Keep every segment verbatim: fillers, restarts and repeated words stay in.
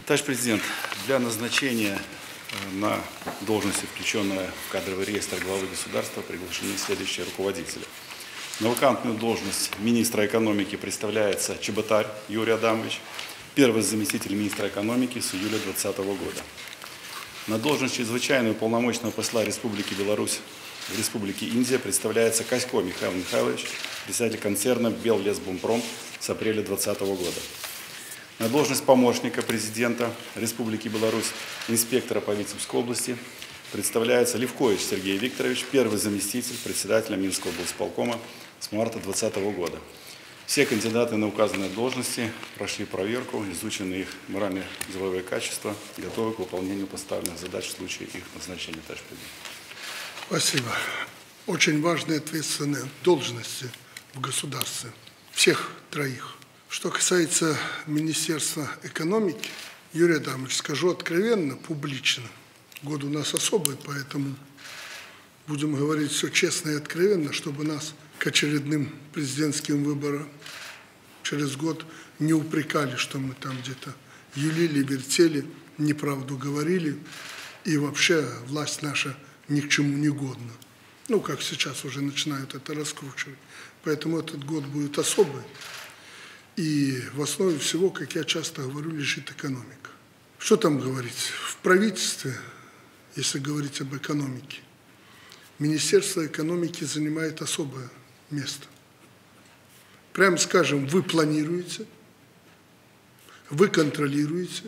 Товарищ президент, для назначения на должности, включенная в кадровый реестр главы государства, приглашены следующие руководители. На вакантную должность министра экономики представляется Чеботарь Юрий Адамович, первый заместитель министра экономики с июля две тысячи двадцатого года. На должность чрезвычайного полномочного посла Республики Беларусь в Республике Индия представляется Касько Михаил Михайлович, председатель концерна Беллесбумпром с апреля две тысячи двадцатого года. На должность помощника президента Республики Беларусь, инспектора по Витебской области, представляется Левкович Сергей Викторович, первый заместитель председателя Минского облсполкома с марта две тысячи двадцатого года. Все кандидаты на указанные должности прошли проверку, изучены их морально-деловые качества, готовы к выполнению поставленных задач в случае их назначения. Товарищ президент. Спасибо. Очень важные ответственные должности в государстве. Всех троих. Что касается Министерства экономики, Юрий Адамович, скажу откровенно, публично. Год у нас особый, поэтому будем говорить все честно и откровенно, чтобы нас к очередным президентским выборам через год не упрекали, что мы там где-то юлили, вертели, неправду говорили, и вообще власть наша ни к чему не годна. Ну, как сейчас уже начинают это раскручивать. Поэтому этот год будет особый. И в основе всего, как я часто говорю, лежит экономика. Что там говорить? В правительстве, если говорить об экономике, Министерство экономики занимает особое место. Прямо скажем, вы планируете, вы контролируете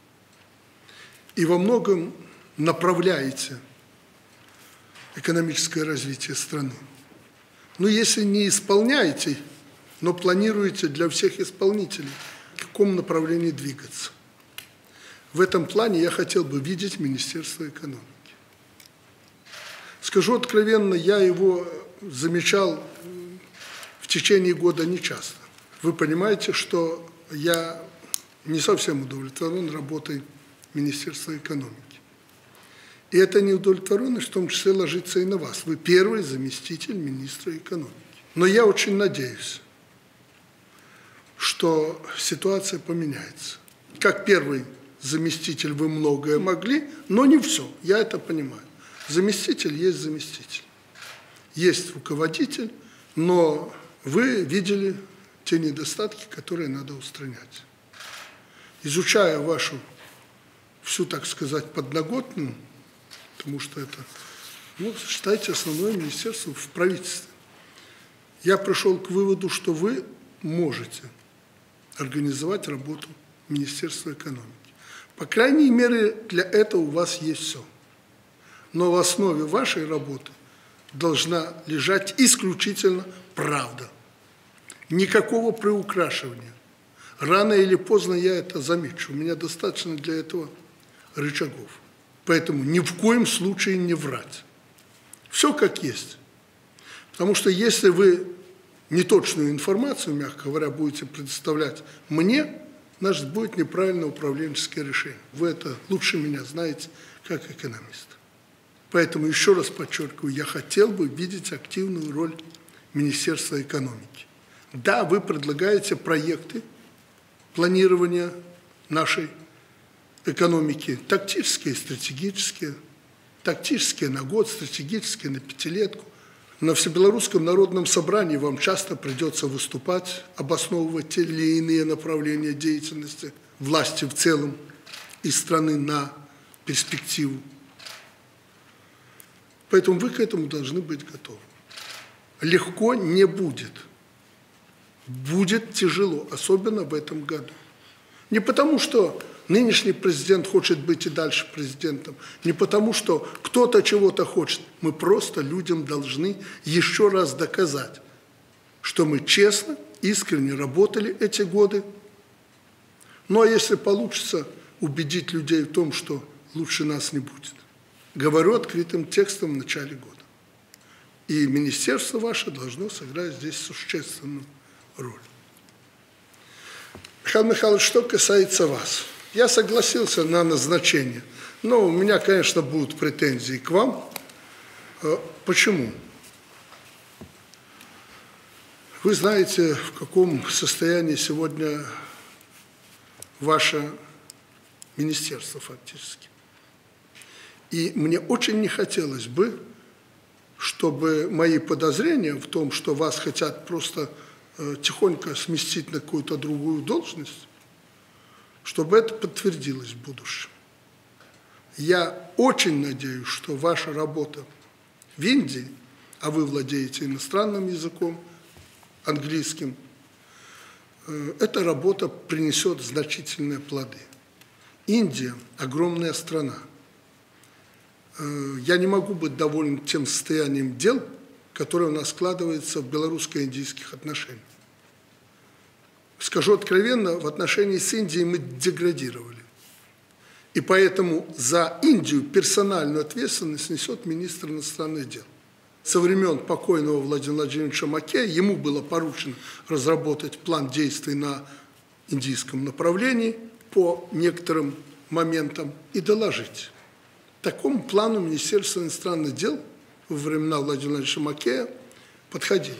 и во многом направляете экономическое развитие страны. Но если не исполняете, но планируете для всех исполнителей, в каком направлении двигаться. В этом плане я хотел бы видеть Министерство экономики. Скажу откровенно, я его замечал в течение года нечасто. Вы понимаете, что я не совсем удовлетворен работой Министерства экономики. И эта неудовлетворенность в том числе ложится и на вас. Вы первый заместитель министра экономики. Но я очень надеюсь, что ситуация поменяется. Как первый заместитель вы многое могли, но не все, я это понимаю. Заместитель есть заместитель, есть руководитель, но вы видели те недостатки, которые надо устранять. Изучая вашу всю, так сказать, подноготную, потому что это, ну, считайте, основное министерство в правительстве, я пришел к выводу, что вы можете организовать работу Министерства экономики. По крайней мере, для этого у вас есть все. Но в основе вашей работы должна лежать исключительно правда. Никакого приукрашивания. Рано или поздно я это замечу. У меня достаточно для этого рычагов. Поэтому ни в коем случае не врать. Все как есть. Потому что если вы неточную информацию, мягко говоря, будете предоставлять мне, значит, будет неправильное управленческое решение. Вы это лучше меня знаете, как экономист. Поэтому еще раз подчеркиваю, я хотел бы видеть активную роль Министерства экономики. Да, вы предлагаете проекты планирования нашей экономики, тактические, стратегические, тактические на год, стратегические на пятилетку. На Всебелорусском народном собрании вам часто придется выступать, обосновывать те или иные направления деятельности власти в целом и страны на перспективу. Поэтому вы к этому должны быть готовы. Легко не будет. Будет тяжело, особенно в этом году. Не потому, что нынешний президент хочет быть и дальше президентом, не потому, что кто-то чего-то хочет. Мы просто людям должны еще раз доказать, что мы честно, искренне работали эти годы. Ну а если получится убедить людей в том, что лучше нас не будет. Говорю открытым текстом в начале года. И министерство ваше должно сыграть здесь существенную роль. Михаил Михайлович, что касается вас. Я согласился на назначение, но у меня, конечно, будут претензии к вам. Почему? Вы знаете, в каком состоянии сегодня ваша министерство фактически. И мне очень не хотелось бы, чтобы мои подозрения в том, что вас хотят просто э, тихонько сместить на какую-то другую должность, чтобы это подтвердилось в будущем. Я очень надеюсь, что ваша работа в Индии, а вы владеете иностранным языком, английским, э, эта работа принесет значительные плоды. Индия – огромная страна. Э, я не могу быть доволен тем состоянием дел, которое у нас складывается в белорусско-индийских отношениях. Скажу откровенно, в отношении с Индией мы деградировали. И поэтому за Индию персональную ответственность несет министр иностранных дел. Со времен покойного Владимира Владимировича Маккея ему было поручено разработать план действий на индийском направлении по некоторым моментам и доложить. К такому плану Министерство иностранных дел во времена Владимира Владимировича Маккея подходило.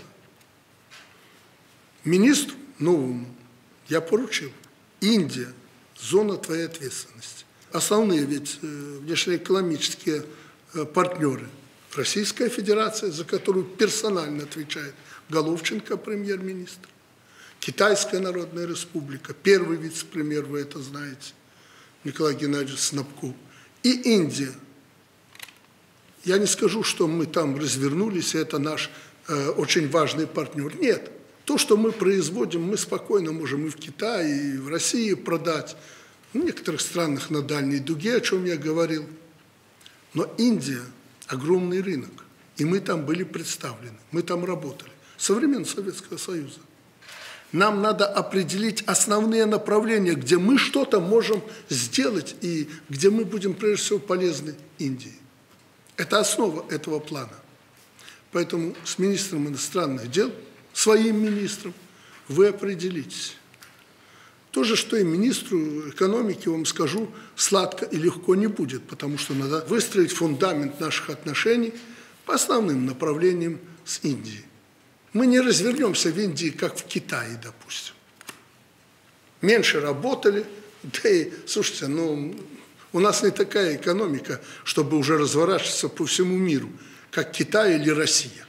Министру новому я поручил: Индия – зона твоей ответственности. Основные ведь внешнеэкономические партнеры – Российская Федерация, за которую персонально отвечает Головченко, премьер-министр, Китайская Народная Республика, первый вице-премьер, вы это знаете, Николай Геннадьевич Снабков, и Индия. Я не скажу, что мы там развернулись, и это наш э, очень важный партнер. Нет. То, что мы производим, мы спокойно можем и в Китае, и в России продать, в некоторых странах на Дальней Дуге, о чем я говорил. Но Индия – огромный рынок, и мы там были представлены, мы там работали со времен Советского Союза. Нам надо определить основные направления, где мы что-то можем сделать и где мы будем, прежде всего, полезны Индии. Это основа этого плана. Поэтому с министром иностранных дел, своим министром, вы определитесь. То же, что и министру экономики, вам скажу, сладко и легко не будет, потому что надо выстроить фундамент наших отношений по основным направлениям с Индией. Мы не развернемся в Индии, как в Китае, допустим. Меньше работали, да и, слушайте, ну, у нас не такая экономика, чтобы уже разворачиваться по всему миру, как Китай или Россия.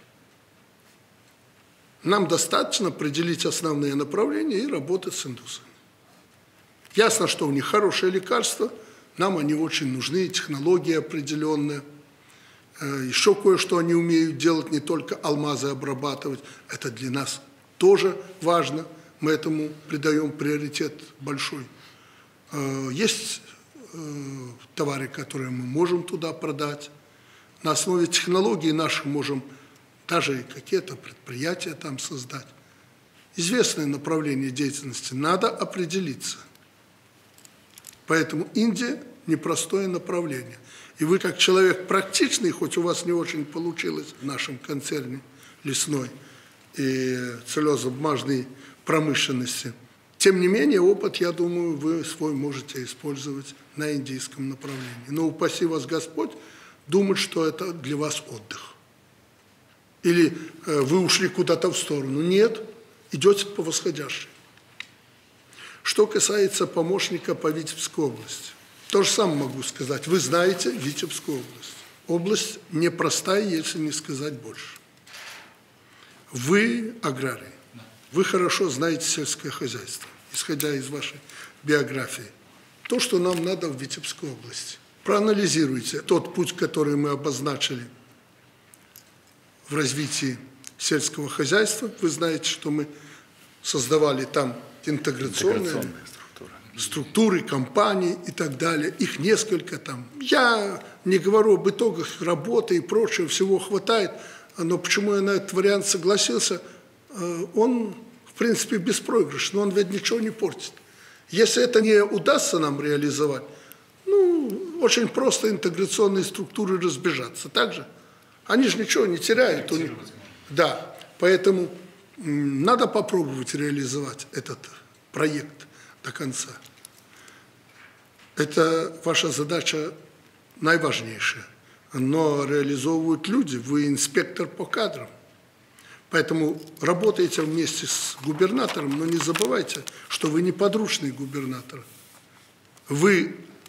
Нам достаточно определить основные направления и работать с индусами. Ясно, что у них хорошие лекарства, нам они очень нужны, технологии определенные. Еще кое-что они умеют делать, не только алмазы обрабатывать. Это для нас тоже важно, мы этому придаем приоритет большой. Есть товары, которые мы можем туда продать. На основе технологий наших можем даже какие-то предприятия там создать. Известное направление деятельности, надо определиться. Поэтому Индия – непростое направление. И вы, как человек практичный, хоть у вас не очень получилось в нашем концерне лесной и целлюлозно-бумажной промышленности, тем не менее, опыт, я думаю, вы свой можете использовать на индийском направлении. Но упаси вас Господь думать, что это для вас отдых. Или э, вы ушли куда-то в сторону. Нет, идете по восходящей. Что касается помощника по Витебской области, то же самое могу сказать. Вы знаете Витебскую область. Область непростая, если не сказать больше. Вы аграрий, вы хорошо знаете сельское хозяйство, исходя из вашей биографии. То, что нам надо в Витебской области. Проанализируйте тот путь, который мы обозначили в развитии сельского хозяйства. Вы знаете, что мы создавали там интеграционные, интеграционные структуры. структуры, компании и так далее. Их несколько там. Я не говорю об итогах работы и прочего, всего хватает. Но почему я на этот вариант согласился? Он, в принципе, беспроигрышный, но он ведь ничего не портит. Если это не удастся нам реализовать, ну, очень просто интеграционные структуры разбежаться. Так же? Они же ничего не теряют. У них. Да, поэтому надо попробовать реализовать этот проект до конца. Это ваша задача наиважнейшая. Но реализовывают люди, вы инспектор по кадрам. Поэтому работайте вместе с губернатором, но не забывайте, что вы не подручный губернатор. Вы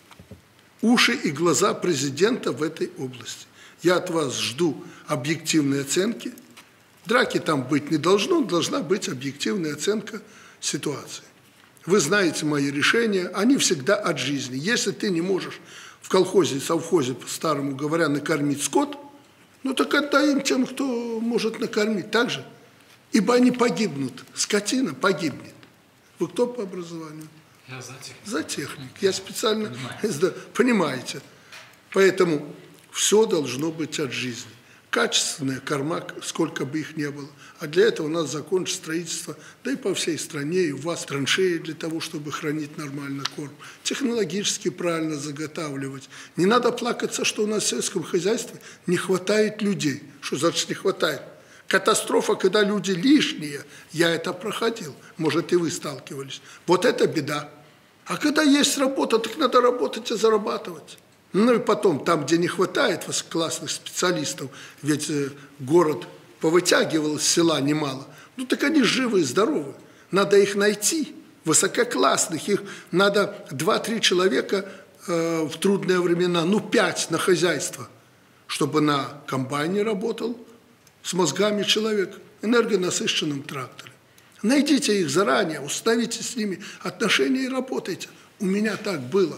уши и глаза президента в этой области. Я от вас жду объективной оценки. Драки там быть не должно, должна быть объективная оценка ситуации. Вы знаете мои решения, они всегда от жизни. Если ты не можешь в колхозе, совхозе, по-старому говоря, накормить скот, ну так отдай им тем, кто может накормить. Так же? Ибо они погибнут. Скотина погибнет. Вы кто по образованию? Я за техник. За техник. Я специально... Понимаете. Понимаете. Поэтому все должно быть от жизни. Качественная корма, сколько бы их ни было. А для этого у нас закон строительства, да и по всей стране, и у вас траншеи для того, чтобы хранить нормально корм. Технологически правильно заготавливать. Не надо плакаться, что у нас в сельском хозяйстве не хватает людей. Что значит не хватает? Катастрофа, когда люди лишние. Я это проходил. Может, и вы сталкивались. Вот это беда. А когда есть работа, так надо работать и зарабатывать. Ну и потом, там, где не хватает классных специалистов, ведь город повытягивал с села немало, ну так они живы и здоровы. Надо их найти, высококлассных, их надо два-три человека э, в трудные времена, ну пять на хозяйство, чтобы на комбайне работал с мозгами человек, энергонасыщенном тракторе. Найдите их заранее, установите с ними отношения и работайте. У меня так было.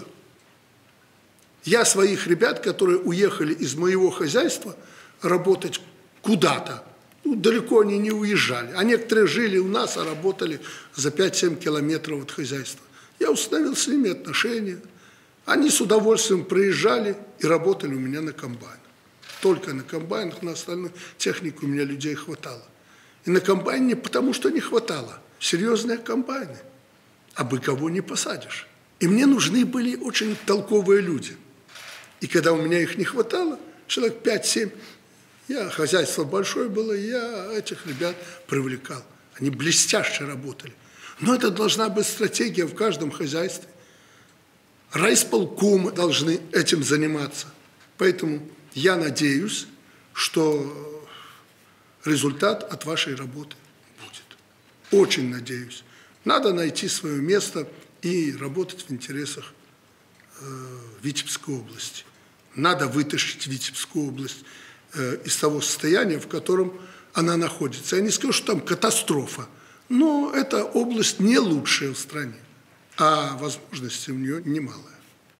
Я своих ребят, которые уехали из моего хозяйства работать куда-то, ну, далеко они не уезжали, а некоторые жили у нас, а работали за пять-семь километров от хозяйства. Я установил с ними отношения. Они с удовольствием приезжали и работали у меня на комбайнах. Только на комбайнах, на остальной технике у меня людей хватало. И на комбайне не потому, что не хватало. Серьезные комбайны. А бы кого не посадишь. И мне нужны были очень толковые люди. И когда у меня их не хватало, человек пять-семь, я, хозяйство большое было, я этих ребят привлекал. Они блестяще работали. Но это должна быть стратегия в каждом хозяйстве. Райисполкомы должны этим заниматься. Поэтому я надеюсь, что результат от вашей работы будет. Очень надеюсь. Надо найти свое место и работать в интересах Витебской области. Надо вытащить Витебскую область э, из того состояния, в котором она находится. Я не скажу, что там катастрофа, но эта область не лучшая в стране, а возможностей у нее немало.